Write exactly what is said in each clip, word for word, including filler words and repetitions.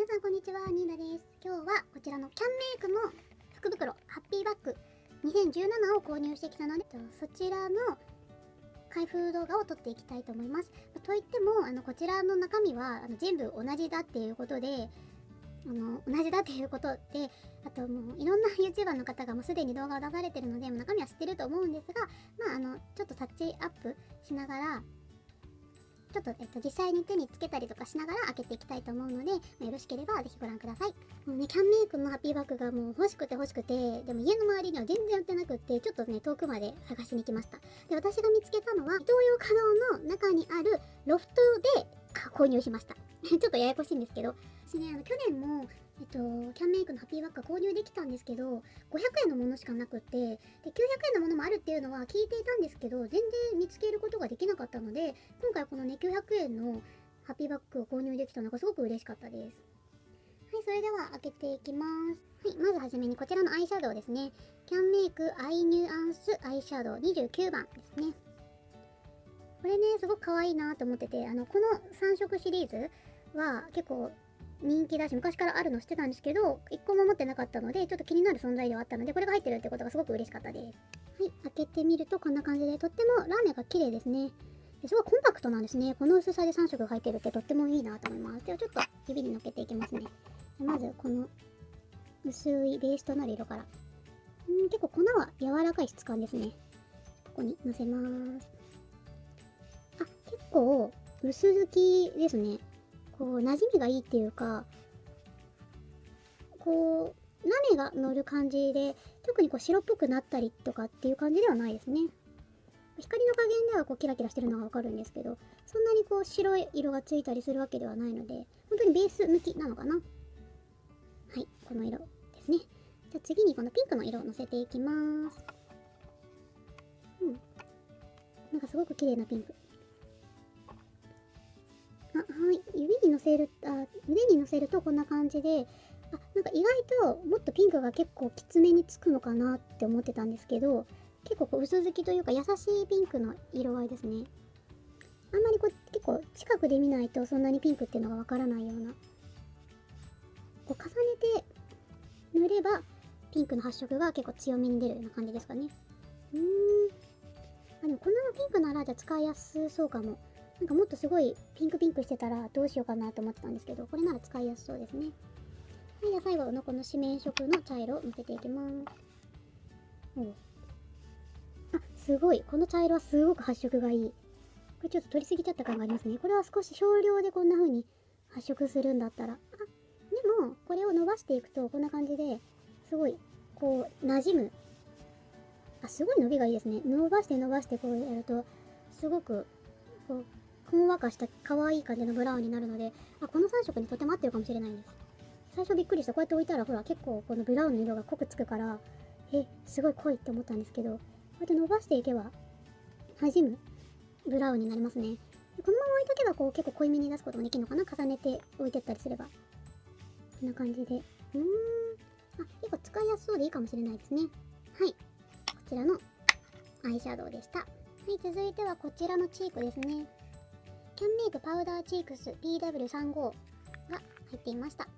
皆さんこんにちは、ニーナです。今日はこちらのキャンメイクの福袋ハッピーバッグにせんじゅうななを購入してきたので、そちらの開封動画を撮っていきたいと思います。といっても、あのこちらの中身はあの全部同じだっていうことで、あの同じだっていうことで、あともういろんな YouTuber の方がもうすでに動画を出されてるので、もう中身は知ってると思うんですが、まああのちょっとタッチアップしながら、ちょっと、えっと、実際に手につけたりとかしながら開けていきたいと思うので、まあ、よろしければぜひご覧ください。もうね、キャンメイクのハッピーバッグがもう欲しくて欲しくて、でも家の周りには全然売ってなくって、ちょっとね、遠くまで探しに来ました。で、私が見つけたのは、イトーヨーカドーの中にあるロフトで購入しました。ちょっとややこしいんですけど、私ね、あの去年も、えっと、キャンメイクのハッピーバッグ購入できたんですけど、ごひゃくえんのものしかなくって、で、きゅうひゃくえんのものもあるっていうのは聞いていたんですけど、全然見つけることができなかったので、今回このね、きゅうひゃくえんのハッピーバッグを購入できたのがすごく嬉しかったです。はい、それでは開けていきます。はい、まずはじめにこちらのアイシャドウですね。キャンメイクアイニュアンスアイシャドウにじゅうきゅうばんですね。これね、すごく可愛いなと思ってて、あの、このさんしょくシリーズは結構人気だし、昔からあるの知ってたんですけど、いっこも持ってなかったので、ちょっと気になる存在ではあったので、これが入ってるってことがすごく嬉しかったです。はい、開けてみるとこんな感じで、とってもラメが綺麗ですね。すごいコンパクトなんですね。この薄さでさんしょく入ってるってとってもいいなと思います。ではちょっと指にのっけていきますね。まずこの薄いベースとなる色から。んー結構粉は柔らかい質感ですね。ここにのせます。あ、結構薄付きですね。こう馴染みがいいっていうか、こうラメが乗る感じで、特にこう白っぽくなったりとかっていう感じではないですね。光の加減ではこうキラキラしてるのがわかるんですけど、そんなにこう白い色がついたりするわけではないので、本当にベース向きなのかな。はい、この色ですね。じゃあ次にこのピンクの色をのせていきます。うん。なんかすごく綺麗なピンク。あ、はい。指にのせる、あ、腕にのせるとこんな感じで、あ、なんか意外ともっとピンクが結構きつめにつくのかなって思ってたんですけど、結構こう薄付きというか優しいピンクの色合いですね。あんまりこう結構近くで見ないとそんなにピンクっていうのがわからないような。こう重ねて塗ればピンクの発色が結構強めに出るような感じですかね。うーん。あ、でもこのピンクならじゃあ使いやすそうかも。なんかもっとすごいピンクピンクしてたらどうしようかなと思ってたんですけど、これなら使いやすそうですね。はい、じゃあ最後のこの四面色の茶色をのせていきます。おう。あ、すごい。この茶色はすごく発色がいい。これちょっと取りすぎちゃった感がありますね。これは少し少量でこんな風に発色するんだったら。あ、でも、これを伸ばしていくとこんな感じですごい、こう、馴染む。あ、すごい伸びがいいですね。伸ばして伸ばしてこうやると、すごく、こう、ほんわかした可愛い感じのブラウンになるので、あ、このさんしょくにとても合ってるかもしれないんです。最初びっくりした。こうやって置いたら、ほら、結構このブラウンの色が濃くつくから、え、すごい濃いって思ったんですけど、こうやって伸ばしていけば、馴染むブラウンになりますね。このまま置いとけば、こう、結構濃いめに出すこともできるのかな。重ねて置いてったりすれば。こんな感じで。うーん。あ、結構使いやすそうでいいかもしれないですね。はい。こちらのアイシャドウでした。はい、続いてはこちらのチークですね。キャンメイクパウダーチークス ピーダブリューさんじゅうご が入っていました。はい。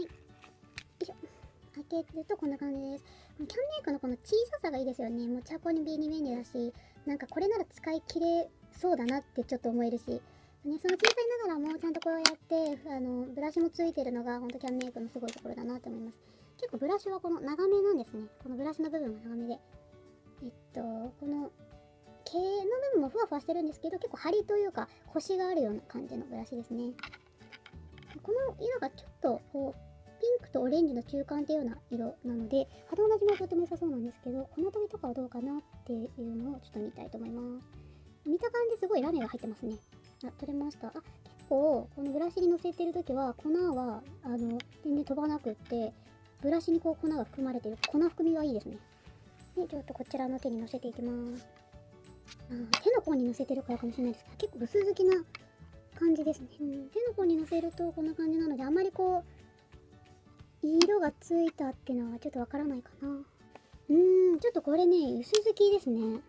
よいしょ。開けるとこんな感じです。キャンメイクのこの小ささがいいですよね。持ち運びに便利だし、なんかこれなら使い切れそうだなってちょっと思えるし、ね、その小さいながらもちゃんとこうやってあのブラシもついてるのがほんとキャンメイクのすごいところだなと思います。結構ブラシはこの長めなんですね。このブラシの部分が長めで。えっと、この毛の部分もふわふわしてるんですけど、結構張りというかコシがあるような感じのブラシですね。この色がちょっとこうピンクとオレンジの中間っていうような色なので、肌なじみはとても良さそうなんですけど、この辺りとかはどうかなっていうのをちょっと見たいと思います。見た感じすごいラメが入ってますね。あ、取れました。あ、結構このブラシにのせてるときは粉はあの全然飛ばなくって、ブラシにこう粉が含まれている粉含みがいいですね。で、ちょっとこちらの手にのせていきます。あ、手の甲にのせてるからかもしれないですけど、結構薄付きな感じですね。うん、手の甲にのせるとこんな感じなので、あんまりこう色がついたっていうのはちょっとわからないかな。うーん、ちょっとこれね、薄付きですね。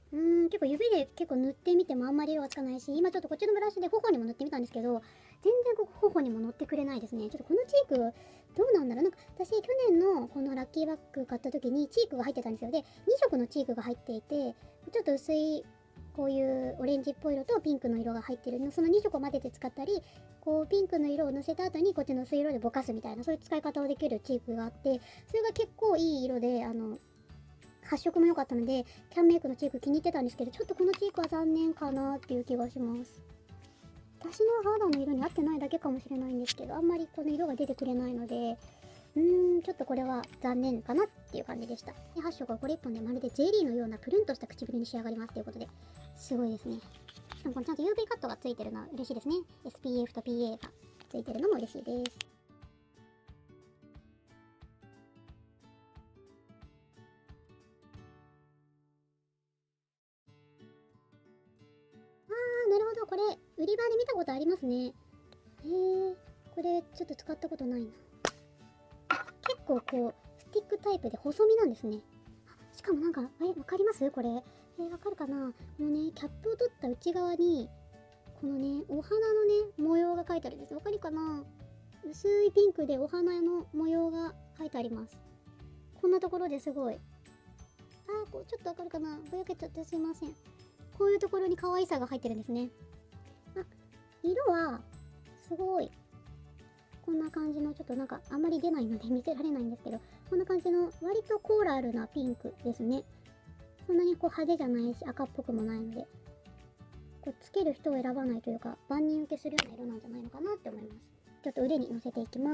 うーん、結構指で結構塗ってみてもあんまり色がつかないし、今ちょっとこっちのブラシで頬にも塗ってみたんですけど、全然ここ頬にも乗ってくれないですね。ちょっとこのチーク、どうなんだろう。なんか私、去年のこのラッキーバッグ買った時にチークが入ってたんですよ。で、に色のチークが入っていて、ちょっと薄い、こういうオレンジっぽい色とピンクの色が入ってるの、そのに色を混ぜて使ったり、こうピンクの色をのせた後にこっちの薄い色でぼかすみたいな、そういう使い方をできるチークがあって、それが結構いい色で、あの、発色も良かったので、キャンメイクのチーク気に入ってたんですけど、ちょっとこのチークは残念かなっていう気がします。私の肌の色に合ってないだけかもしれないんですけど、あんまりこの色が出てくれないので、うーん、ちょっとこれは残念かなっていう感じでした。で、発色はこれいっぽんでまるでゼリーのようなプルンとした唇に仕上がりますということで、すごいですね。しかもこれちゃんと ユーブイ カットがついてるのは嬉しいですね。エスピーエフ と ピーエー がついてるのも嬉しいです。あー、なるほど。これ、売り場で見たことありますね。へえ、これ、ちょっと使ったことないな。結構こう、スティックタイプで細身なんですね。あ、しかもなんか、え、わかりますこれ。えー、わかるかな。このね、キャップを取った内側に、このね、お花のね、模様が書いてあるんです。わかるかな。薄いピンクでお花の模様が書いてあります。こんなところですごい。あー、こう、ちょっとわかるかな。ぼやけちゃってすいません。こういうところに可愛さが入ってるんですね。あ、色は、すごい。こんな感じの、ちょっとなんかあんまり出ないので見せられないんですけど、こんな感じの割とコーラルなピンクですね。そんなにこう派手じゃないし赤っぽくもないので、こうつける人を選ばないというか、万人受けするような色なんじゃないのかなって思います。ちょっと腕にのせていきます。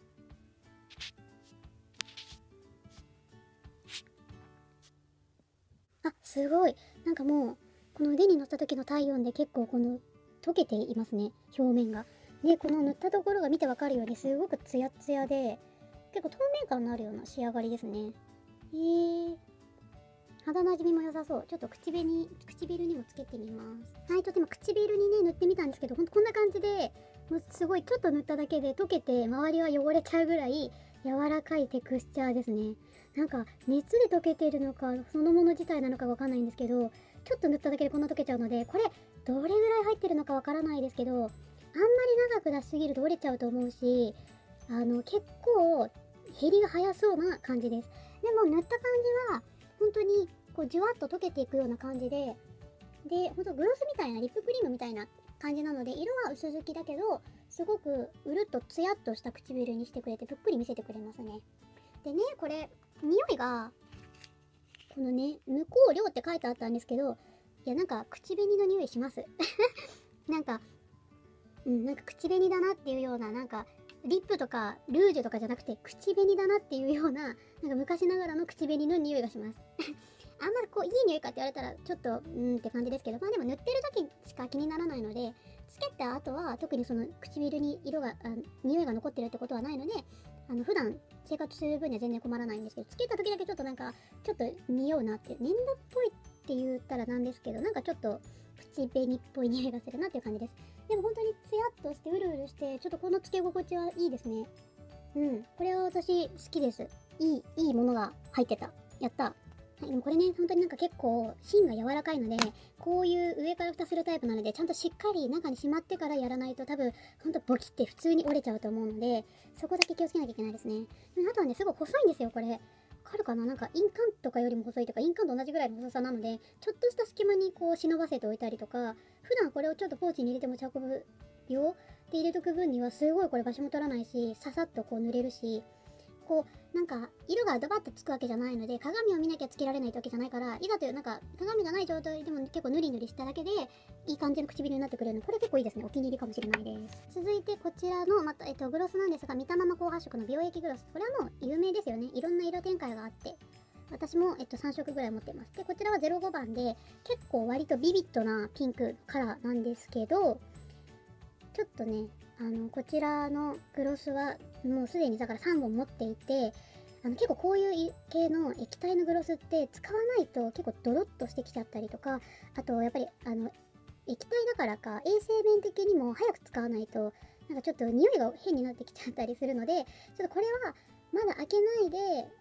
あ、すごい。なんかもう、この腕に乗った時の体温で結構この溶けていますね、表面が。で、この塗ったところが見てわかるようにすごくツヤツヤで、結構透明感のあるような仕上がりですね。えー、肌なじみも良さそう。ちょっと口紅、唇にもつけてみます。はい、ちょっと今唇にね、塗ってみたんですけど、ほんとこんな感じで、もうすごいちょっと塗っただけで溶けて、周りは汚れちゃうぐらい柔らかいテクスチャーですね。なんか、熱で溶けてるのか、そのもの自体なのかわかんないんですけど、ちょっと塗っただけでこんな溶けちゃうので、これ、どれぐらい入ってるのかわからないですけど、あんまり長く出しすぎると折れちゃうと思うし、あの、結構、減りが早そうな感じです。でも、塗った感じは、本当に、こう、じゅわっと溶けていくような感じで、で、ほんとグロスみたいな、リップクリームみたいな感じなので、色は薄付きだけど、すごくうるっとツヤっとした唇にしてくれて、ぷっくり見せてくれますね。でね、これ、匂いが、このね、無香料って書いてあったんですけど、いや、なんか、口紅の匂いします。なんか、うん、なんか口紅だなっていうような、なんか、リップとかルージュとかじゃなくて、口紅だなっていうような、なんか昔ながらの口紅の匂いがします。あんまりこう、いい匂いかって言われたら、ちょっと、うーんって感じですけど、まあでも塗ってる時しか気にならないので、つけた後は、特にその唇に色が、あ匂いが残ってるってことはないので、あの、普段生活する分には全然困らないんですけど、つけた時だけちょっとなんか、ちょっと匂うなって、粘土っぽいって言ったらなんですけど、なんかちょっと、口紅っぽい匂いがするなっていう感じです。でも本当にツヤっとしてうるうるして、ちょっとこのつけ心地はいいですね。うん。これは私好きです。いい、いいものが入ってた。やった。はい、でもこれね、本当になんか結構芯が柔らかいので、こういう上から蓋するタイプなので、ちゃんとしっかり中にしまってからやらないと多分、ほんとボキって普通に折れちゃうと思うので、そこだけ気をつけなきゃいけないですね。でもあとはね、すごい細いんですよ、これ。わかるかな。なんか印鑑とかよりも細いとか、印鑑と同じぐらいの細さなので、ちょっとした隙間にこう忍ばせておいたりとか、普段これをちょっとポーチに入れて持ち運ぶよで入れとく分にはすごいこれ場所も取らないし、ささっとこう塗れるし、こうなんか色がドバッとつくわけじゃないので、鏡を見なきゃつけられないわけじゃないから、いざというなんか鏡がない状態でも結構ヌリヌリしただけでいい感じの唇になってくれるの、これ結構いいですね。お気に入りかもしれないです。続いてこちらのまた、えっと、グロスなんですが、見たまま高発色の美容液グロス。これはもう有名ですよね。いろんな色展開があって、私も、えっと、さん色ぐらい持ってます。で、こちらはゼロごばんで、結構割とビビッドなピンクカラーなんですけど、ちょっとね、あの、こちらのグロスはもうすでにだからさんぼん持っていて、あの結構こういう系の液体のグロスって使わないと結構ドロッとしてきちゃったりとか、あとやっぱりあの液体だからか衛生面的にも早く使わないとなんかちょっと匂いが変になってきちゃったりするので、ちょっとこれはまだ開けないで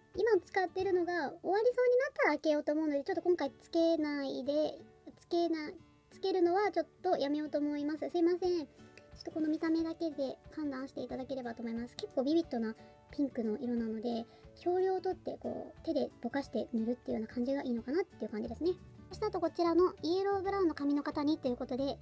今使ってるのが終わりそうになったら開けようと思うので、ちょっと今回つけないで、つけな、つけるのはちょっとやめようと思います。すいません。ちょっとこの見た目だけで判断していただければと思います。結構ビビッドなピンクの色なので、少量を取ってこう手でぼかして塗るっていうような感じがいいのかなっていう感じですね。そしてあとこちらのイエローブラウンの髪の方にということで、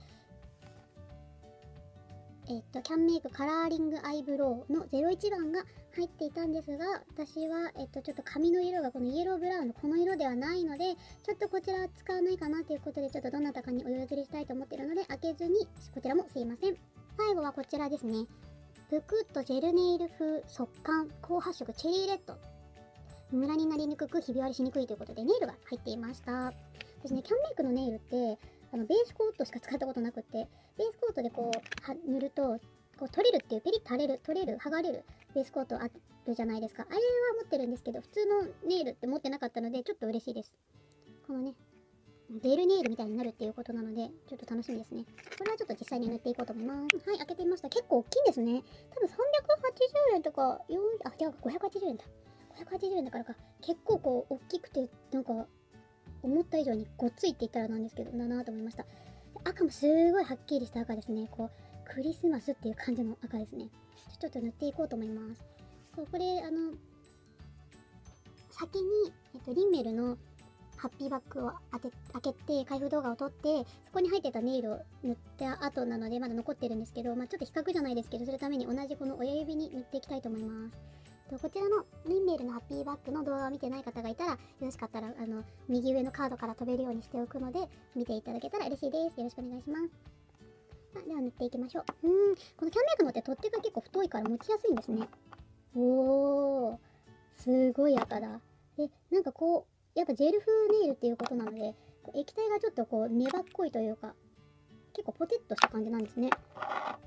えっと、キャンメイクカラーリングアイブロウのゼロいちばんが入っていたんですが、私は、えっと、ちょっと髪の色がこのイエローブラウンのこの色ではないので、ちょっとこちらは使わないかなということで、ちょっとどなたかにお譲りしたいと思っているので、開けずに、こちらもすいません。最後はこちらですね。ぷくっとジェルネイル風速乾高発色チェリーレッド。ムラになりにくく、ひび割りしにくいということで、ネイルが入っていました。私ね、キャンメイクのネイルって、あのベースコートしか使ったことなくって、ベースコートでこうは塗るとこう取れるっていう、ペリッと貼れる、取れる、剥がれるベースコートあるじゃないですか。あれは持ってるんですけど、普通のネイルって持ってなかったのでちょっと嬉しいです。このね、ゲルネイルみたいになるっていうことなのでちょっと楽しみですね。これはちょっと実際に塗っていこうと思います。はい、開けてみました。結構大きいんですね。多分さんびゃくはちじゅうえんとかよん、あ、いやごひゃくはちじゅうえんだ。ごひゃくはちじゅうえんだからか。結構こう大きくて、なんか思った以上にごっついって言ったらなんですけど、だなと思いました。赤もすごいはっきりした赤ですね。こうクリスマスっていう感じの赤ですね。ちょっと塗っていこうと思います。これ、あの、先に、えっと、リンメルのハッピーバッグを当て開けて開封動画を撮って、そこに入ってたネイルを塗った後なのでまだ残ってるんですけど、まあ、ちょっと比較じゃないですけど、するために同じこの親指に塗っていきたいと思います。こちらのリンメールのハッピーバッグの動画を見てない方がいたら、よろしかったらあの右上のカードから飛べるようにしておくので、見ていただけたら嬉しいです。よろしくお願いします。では塗っていきましょう。うーん、このキャンメイクのって取っ手が結構太いから持ちやすいんですね。おー、すごい赤だ。で、なんかこう、やっぱジェル風ネイルっていうことなので、液体がちょっとこう粘っこいというか、結構ポテッとした感じなんですね。はい、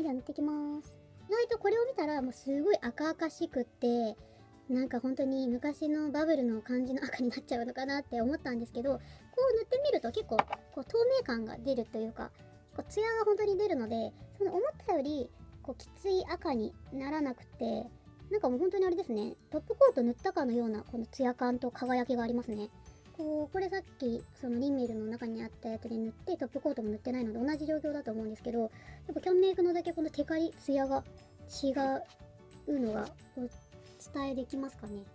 では塗っていきます。意外とこれを見たらもうすごい赤々しくって、なんか本当に昔のバブルの感じの赤になっちゃうのかなって思ったんですけど、こう塗ってみると結構こう透明感が出るというか、こうツヤが本当に出るので、その思ったよりこうきつい赤にならなくて、なんかもう本当にあれですね、トップコート塗ったかのようなこのツヤ感と輝きがありますね。こうこれさっきそのリンメールの中にあったやつで塗ってトップコートも塗ってないので同じ状況だと思うんですけど、やっぱキャンメイクのだけこのテカリツヤが違うのがこう伝えできますかね。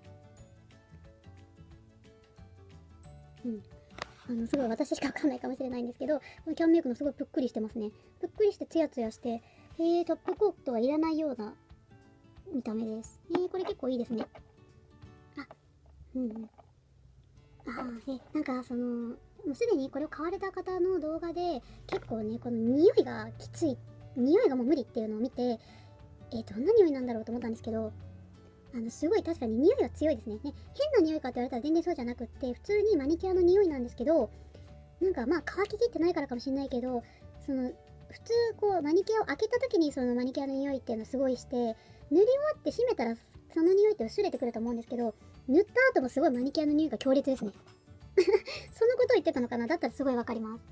うん。あの、すごい私しかわかんないかもしれないんですけど、このキャンメイクのすごいぷっくりしてますね。ぷっくりしてツヤツヤして、えー、トップコートはいらないような見た目です。えー、これ結構いいですね。あ、うんうん。あー、え、なんかその、もうすでにこれを買われた方の動画で、結構ね、この匂いがきつい、匂いがもう無理っていうのを見て、えー、どんな匂いなんだろうと思ったんですけど、あの、すごい確かに匂いが強いですね。ね、変な匂いかって言われたら全然そうじゃなくって、普通にマニキュアの匂いなんですけど、なんかまあ乾ききってないからかもしれないけど、その、普通こうマニキュアを開けた時にそのマニキュアの匂いっていうのすごいして、塗り終わって閉めたらその匂いって薄れてくると思うんですけど、塗った後もすごいマニキュアの匂いが強烈ですね。そのことを言ってたのかな。だったらすごいわかります。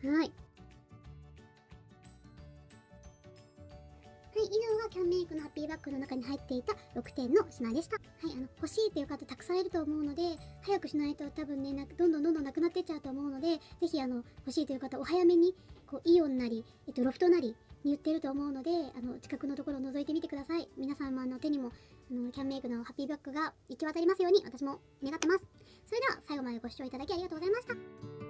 はい。はい、以上がキャンメイクのハッピーバッグの中に入っていたろくてんの品でした。はい、あの、欲しいという方たくさんいると思うので、早くしないと多分ね、などんどんどんどんなくなってっちゃうと思うので、ぜひあの、欲しいという方、お早めに、こう、イオンなり、えっと、ロフトなりに売ってると思うので、あの、近くのところを覗いてみてください。皆様の手にも、あの、キャンメイクのハッピーバッグが行き渡りますように、私も願ってます。それでは、最後までご視聴いただきありがとうございました。